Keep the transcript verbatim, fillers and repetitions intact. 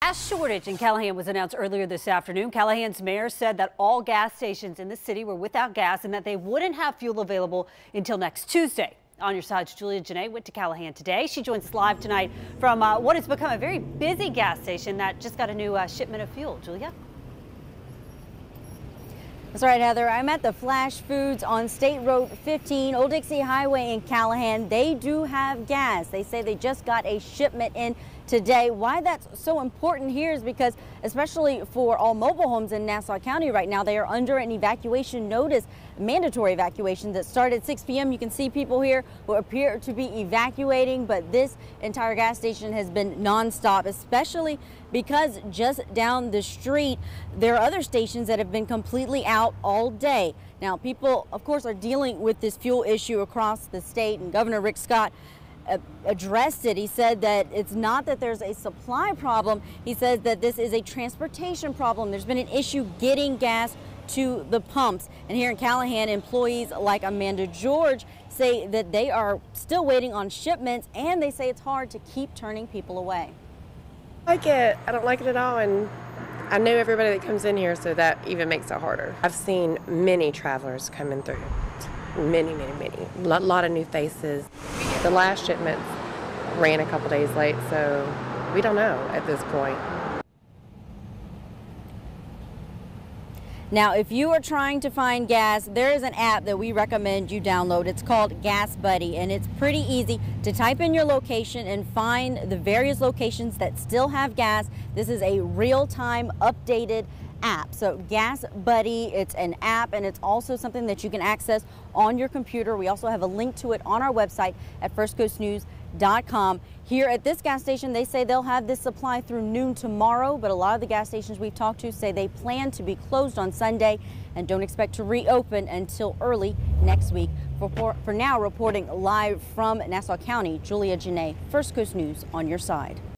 gas shortage in Callahan was announced earlier this afternoon. Callahan's mayor said that all gas stations in the city were without gas and that they wouldn't have fuel available until next Tuesday. On Your Side's Julia Janae went to Callahan today. She joins us live tonight from uh, what has become a very busy gas station that just got a new uh, shipment of fuel. Julia? That's right, Heather. I'm at the Flash Foods on State Road fifteen, Old Dixie Highway in Callahan. They do have gas. They say they just got a shipment in today. Why that's so important here is because, especially for all mobile homes in Nassau County right now, they are under an evacuation notice, mandatory evacuation that started at six p m You can see people here who appear to be evacuating, but this entire gas station has been nonstop, especially because just down the street, there are other stations that have been completely out all day. Now, people, of course, are dealing with this fuel issue across the state, and Governor Rick Scott addressed it. He said that it's not that there's a supply problem. He says that this is a transportation problem. There's been an issue getting gas to the pumps. And here in Callahan, employees like Amanda George say that they are still waiting on shipments, and they say it's hard to keep turning people away. I like it. I don't like it at all, and I know everybody that comes in here, so that even makes it harder. I've seen many travelers coming through. Many, many, many. A lot, lot of new faces. The last shipment ran a couple days late, so we don't know at this point. Now, if you are trying to find gas, there is an app that we recommend you download. It's called Gas Buddy, and it's pretty easy to type in your location and find the various locations that still have gas. This is a real-time updated app. So Gas Buddy, it's an app, and it's also something that you can access on your computer. We also have a link to it on our website at first coast news dot com. Here at this gas station, they say they'll have this supply through noon tomorrow, but a lot of the gas stations we've talked to say they plan to be closed on Sunday and don't expect to reopen until early next week. For, for now, reporting live from Nassau County, Julia Janae, First Coast News on your side.